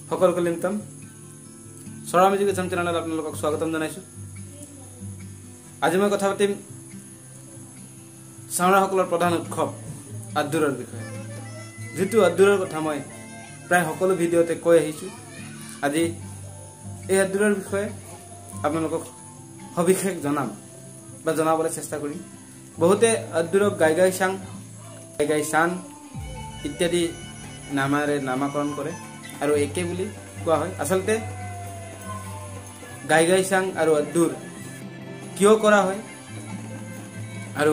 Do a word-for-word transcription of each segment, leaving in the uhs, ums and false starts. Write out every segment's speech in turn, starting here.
সকল কলিমতম সৰা মিউজিক এছাম চেনেলত আপোনালোকক স্বাগতম জনাইছো। আজি মই কথা পাতিম চাওৰাসকলৰ প্ৰধান উৎসৱ আদুৰৰ বিষয়ে। যেটো আদুৰৰ কথা মই প্ৰায় সকলো ভিডিঅতে কৈ আহিছো। আজি এই আদুৰৰ বিষয়ে আপোনালোকক সবিশেষ জনাম বা জনাবলৈ চেষ্টা কৰিম। বহুতে আদুৰক গাইগাই চাং, গাইগাই চান ইত্যাদি নামেৰে নামকৰণ কৰে আৰু একে বুলি কোৱা হয়। আচলতে গাইগাই চাং আৰু আদুৰ কিয় কৰা হয় আৰু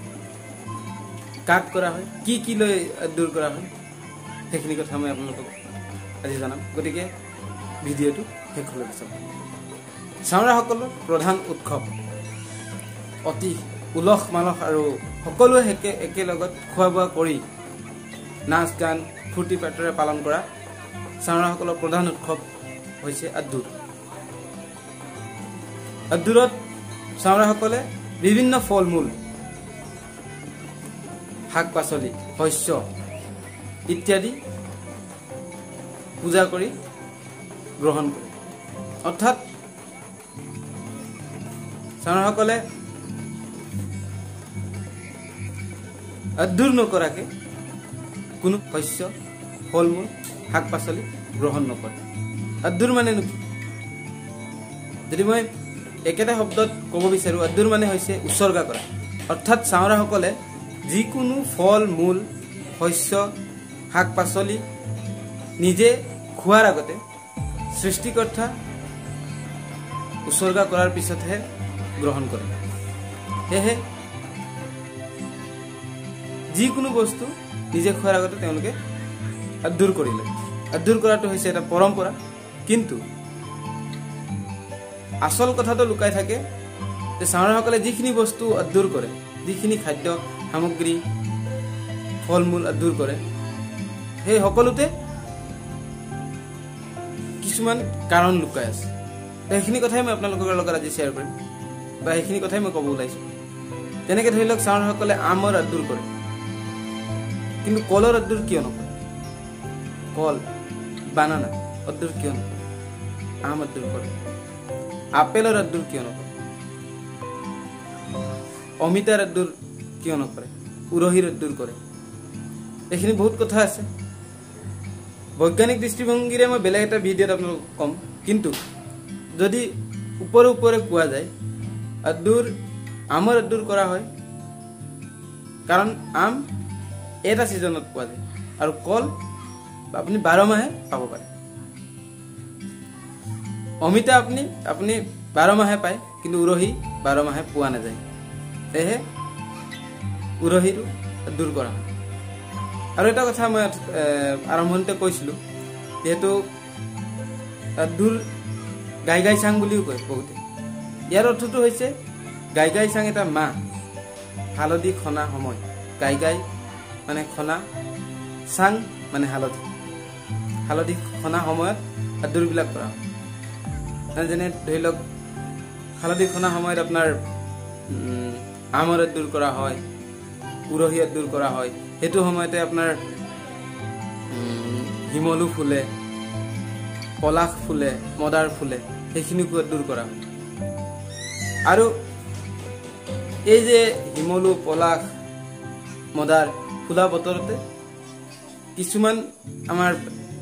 কাক কৰা হয়, কি কি লৈ আদুৰ কৰা হয়, সেইখিনি কথা মই আপোনালোকক আজি জনাম। গতিকে ভিডিঅ'টো শেষলৈকে চাওক। চাওৰাসকলৰ প্ৰধান উৎসৱ অতি উলহ মালহ আৰু সকলোৱে একে একেলগত খোৱা বোৱা কৰি নাচ গান ফূৰ্তি ফাৰ্তাৰে পালন কৰা চাওৰাসকলৰ প্ৰধান উৎসৱ হৈছে আদুৰ। আদুৰত চাওৰাসকলে বিভিন্ন ফল মূল, শাক পাচলি, শস্য ইত্যাদি পূজা কৰি গ্ৰহণ কৰে। অৰ্থাৎ চাওৰাসকলে আদুৰ নকৰাকে কোনো শস্য, ফল মূল, শাক পাচলি গ্ৰহণ নকৰে। আদুৰ মানে কি? যদি মই একেটা শব্দত ক'ব বিচাৰো, আদুৰ মানে হৈছে উৎসৰ্গা কৰা। অৰ্থাৎ চাওৰাসকলে যিকোনো ফল মূল, শস্য, শাক পাচলি নিজে খোৱাৰ আগতে সৃষ্টিকৰ্তা উৎসৰ্গা কৰাৰ পিছতহে গ্ৰহণ কৰে। সেয়েহে যিকোনো বস্তু নিজে খোৱাৰ আগতে তেওঁলোকে আদুৰ কৰিলে। আদুৰ কৰাটো হৈছে এটা পৰম্পৰা, কিন্তু আচল কথাটো লুকাই থাকে যে চাওৰাসকলে যিখিনি বস্তু আদুৰ কৰে, যিখিনি খাদ্য সামগ্ৰী, ফল মূল আদুৰ কৰে, সেই সকলোতে কিছুমান কাৰণ লুকাই আছে। সেইখিনি কথাই মই আপোনালোকৰ লগত আজি শ্বেয়াৰ কৰিম বা সেইখিনি কথাই মই ক'ব ওলাইছোঁ। তেনেকৈ ধৰি লওক, চাওৰাসকলে আমৰ আদুৰ কৰে, কিন্তু কলৰ আদুৰ কিয় নকৰে? কল, বানানা আদুৰ কিয় নকৰে? আম আদুৰ কৰে। আপেলৰ আদুৰ কিয় নকৰে? অমিতাৰ আদুৰ কিয় নকৰে? উৰহীৰ আদুৰ কৰে। এইখিনি বহুত কথা আছে। বৈজ্ঞানিক দৃষ্টিভংগীৰে মই বেলেগ এটা ভিডিঅ'ত আপোনালোকক ক'ম, কিন্তু যদি ওপৰে ওপৰে কোৱা যায়, আদুৰ আমৰ আদুৰ কৰা হয় কাৰণ আম এটা ছিজনত পোৱা যায় আৰু কল আপুনি বাৰ মাহে পাব পাৰে। অমিতা আপুনি আপুনি বাৰ মাহে পায়, কিন্তু উৰহী বাৰ মাহে পোৱা নাযায়। সেয়েহে উৰহীটো দূৰ কৰা হয়। আৰু এটা কথা মই আৰম্ভণিতে কৈছিলোঁ, যিহেতু দূৰ গাইগাই চাং বুলিও কয় বহুতে। ইয়াৰ অৰ্থটো হৈছে গাইগাই চাং এটা মাহ, হালধি খনা সময়। গাইগাই মানে খনা, চাং মানে হালধি। হালধি খনা সময়ত আদুৰবিলাক কৰা হয়। যেনে ধৰি লওক, হালধি খনা সময়ত আপোনাৰ আমৰ আদুৰ কৰা হয়, উৰহী আদুৰ কৰা হয়। সেইটো সময়তে আপোনাৰ শিমলু ফুলে, পলাশ ফুলে, মদাৰ ফুলে, সেইখিনিকো আদুৰ কৰা হয়। আৰু এই যে শিমলু, পলাশ, মদাৰ ফুলা বতৰতে কিছুমান আমাৰ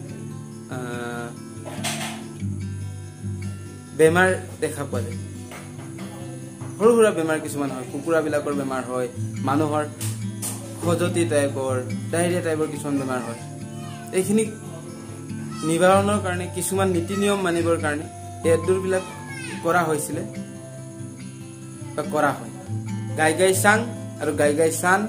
বেমাৰ দেখা পোৱা যায়। সৰু সুৰা বেমাৰ কিছুমান হয়। কুকুৰাবিলাকৰ বেমাৰ হয়, মানুহৰ খজতি টাইপৰ, ডায়েৰিয়া টাইপৰ কিছুমান বেমাৰ হয়। এইখিনি নিবাৰণৰ কাৰণে কিছুমান নীতি নিয়ম মানিবৰ কাৰণে এই আদুৰবিলাক কৰা হৈছিলে বা কৰা হয়। গাইগাই চাং আৰু গাইগাই চান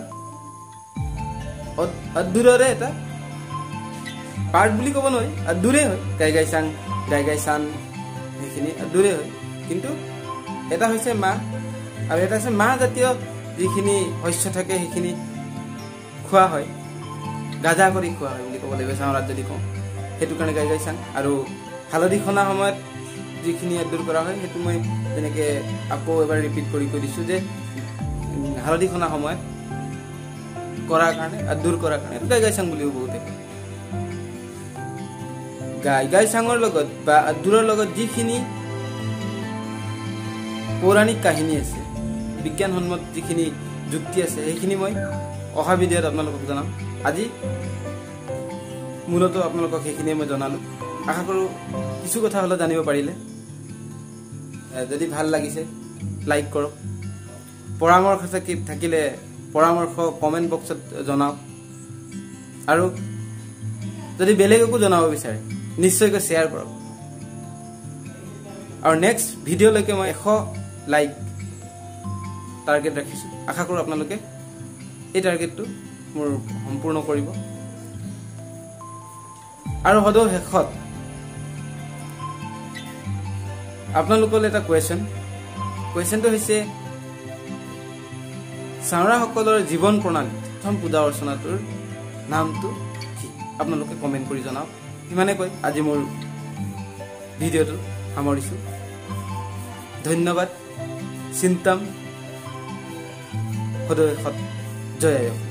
আদুৰৰে এটা পাৰ্ট বুলি ক'ব নোৱাৰি, আদুৰে হয়। গাইগাই চাং, গাইগাই চান সেইখিনি আদুৰে হয়। কিন্তু এটা হৈছে মাহ আৰু এটা হৈছে মাহ জাতীয় যিখিনি শস্য থাকে, সেইখিনি খোৱা হয়, গাজা কৰি খোৱা হয় বুলি ক'ব লাগিব চাওৰাত যদি কওঁ। সেইটো কাৰণে গাইগাই চাং। আৰু হালধি খনা সময়ত যিখিনি আদুৰ কৰা হয়, সেইটো মই তেনেকৈ আকৌ এবাৰ ৰিপিট কৰি কৈ দিছোঁ যে হালধি খনা সময়ত কৰাৰ কাৰণে, আদুৰ কৰাৰ কাৰণে গাইগাই চাং বুলিও বহুতে। গাই গাই চাঙৰ লগত বা দূৰৰ লগত যিখিনি পৌৰাণিক কাহিনী আছে, বিজ্ঞানসন্মত যিখিনি যুক্তি আছে, সেইখিনি মই অহা ভিডিঅ'ত আপোনালোকক জনাম। আজি মূলতঃ আপোনালোকক সেইখিনিয়ে মই জনালোঁ। আশা কৰোঁ কিছু কথা হ'লেও জানিব পাৰিলে। যদি ভাল লাগিছে লাইক কৰক, পৰামৰ্শ থাকিলে পৰামৰ্শ কমেণ্ট বক্সত জনাওক, আৰু যদি বেলেগকো জনাব বিচাৰে নিশ্চয়কৈ শ্বেয়াৰ কৰক। আৰু নেক্সট ভিডিঅ'লৈকে মই এশ লাইক টাৰ্গেট ৰাখিছোঁ। আশা কৰোঁ আপোনালোকে এই টাৰ্গেটটো মোৰ সম্পূৰ্ণ কৰিব। আৰু সদৌ শেষত আপোনালোকলৈ এটা কুৱেশ্যন কুৱেশ্যনটো হৈছে চাওৰাসকলৰ জীৱন প্ৰণালী প্ৰথম পূজা অৰ্চনাটোৰ নামটো কি? আপোনালোকে কমেণ্ট কৰি জনাওক। ইমানে কৈ আজি মোৰ ভিডিঅ'টো সামৰিছোঁ। ধন্যবাদ। চিন্তাম সদৌ শেষত জয় আই অসম।